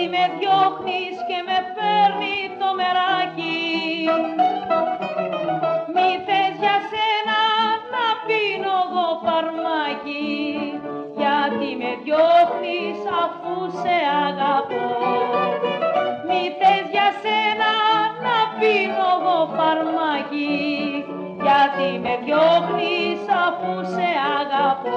γιατί με διώχνεις και με φέρνει το μεράκι. Μη θες για σένα να πίνω εγώ φαρμάκι, γιατί με διώχνεις αφού σε αγαπώ. Μη θες για σένα να πίνω εγώ φαρμάκι, γιατί με διώχνεις αφού σε αγαπώ.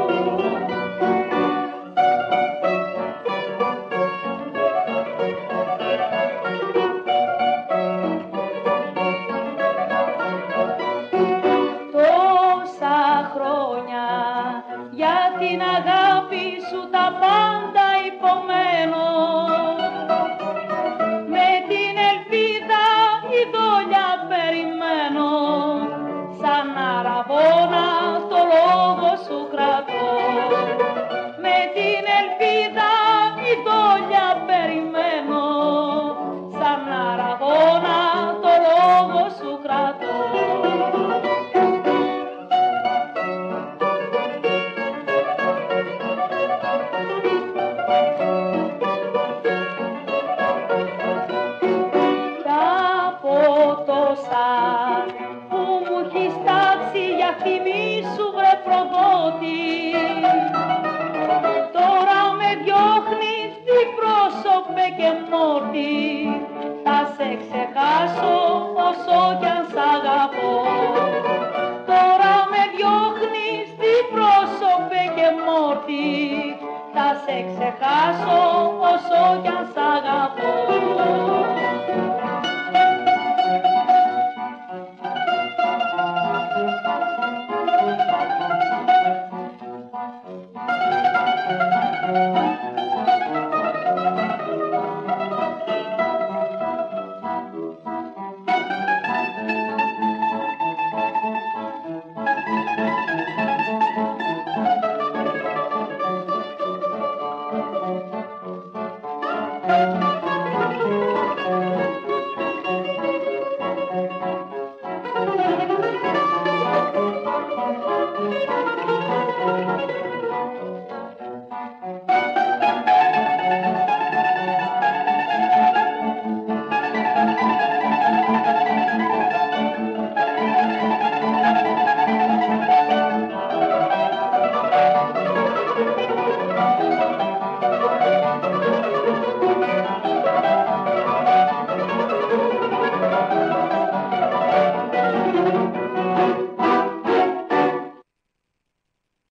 Για την αγάπη σου τα πάντα υπομένω, με την ελπίδα η δόλια περιμένω, σαν αραβώνα το λόγο σου κρατώ. Με την ελπίδα η δόλια περιμένω, σαν αραβώνα το λόγο σου κρατώ. Που μου έχεις τάξει για θυμίσου βρε προδότη, τώρα με διώχνεις διπρόσωπε και μόρτι, θα σε ξεχάσω όσο κι αν σ' αγαπώ. Τώρα με διώχνεις διπρόσωπε και μόρτι, θα σε ξεχάσω όσο κι αν σ' αγαπώ.